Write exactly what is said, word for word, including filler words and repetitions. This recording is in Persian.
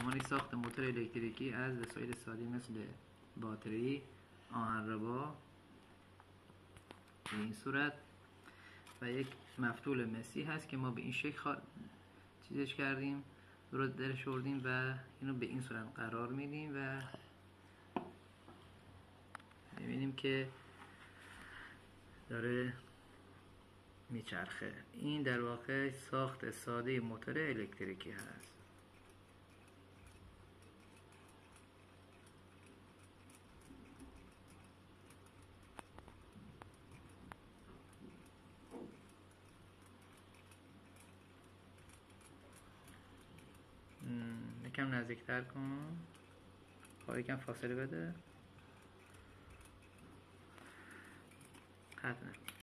زمانی ساخت موتور الکتریکی از وسایل ساده مثل باتری، آهنربا به این صورت و یک مفتول مسی هست که ما به این شکل خوا... چیزش کردیم، رو درش آوردیم و اینو به این صورت قرار میدیم و میبینیم که داره میچرخه. این در واقع ساخت ساده موتور الکتریکی هست. یکم نزدیکتر کن، خواهی یکم فاصله بده. قطع نکن.